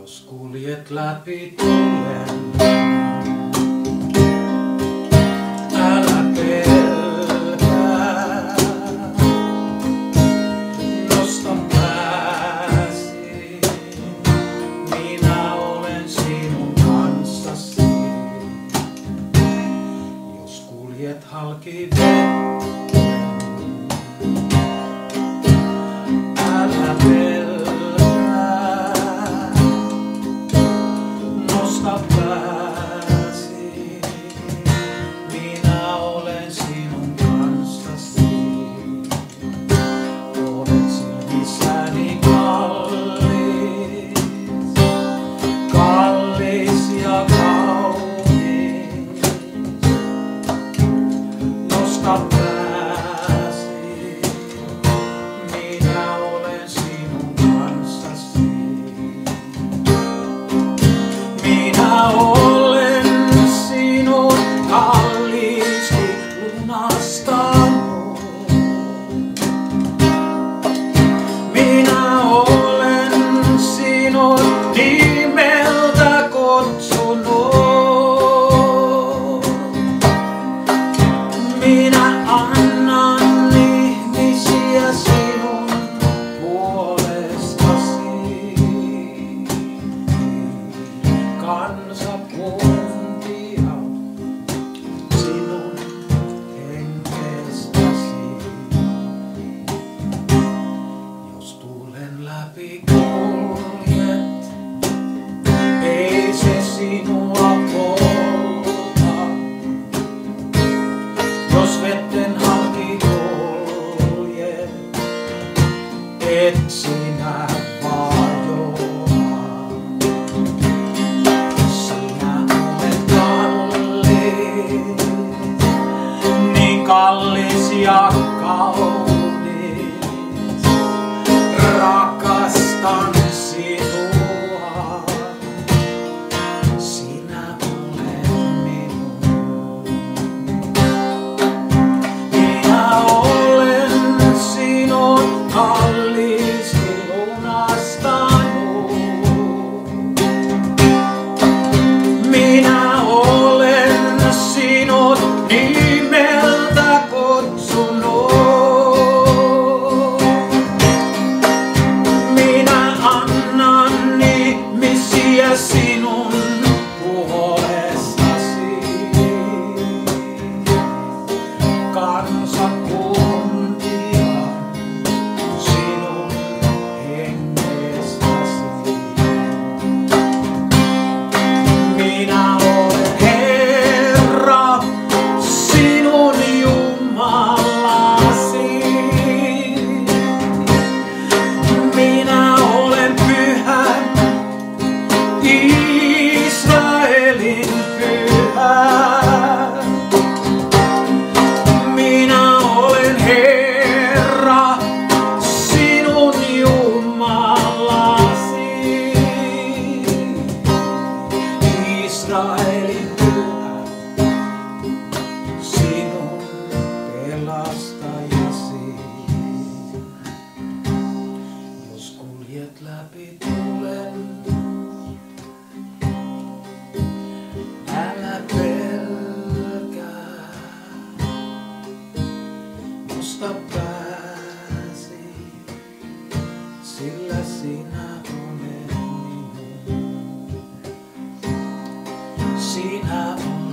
Jos kuljet läpi tulen, älä pelkää. Nosta pääsi, minä olen sinun kanssasi. Jos kuljet halki vettä, älä pelkää. Nosta pääsi, minä olen sinun kanssasi. Olet silmissäni kallis, kallis ja kaunis. Nosta pääsi, minä olen sinun kanssasi. Minä olen sinun kalliisti lunastanut. Minä olen sinut nimeltä kutsunut. Minä annan ihmisiä sinun puolestasi. Kansakuntia sinun hengestäsi. Jos tuulen läpi kuljet, ei se sinua polta. Jos vetten halki kuljet, et sinä vajoa. Niin kallis ja kaunis, rakastan sinua. Sinä olet minun. Minä olen sinun kalliisti lunastanut. Minä olen sinut nimeltä kutsunut. Minä annan ihmisiä sinun puolestasi. Kansakuntia sinun hengestäsi. Minä olen Herra, sinun Jumalasi. Minä olen pyhä, Israelin pyhä. Minä olen Herra, sinun Jumalasi. Israelin pyhä, sinun pelastajasi. Jos kuljet läpi tulen, älä pelkää. Nosta pääsi, sillä sinä olet minun. Sinä olet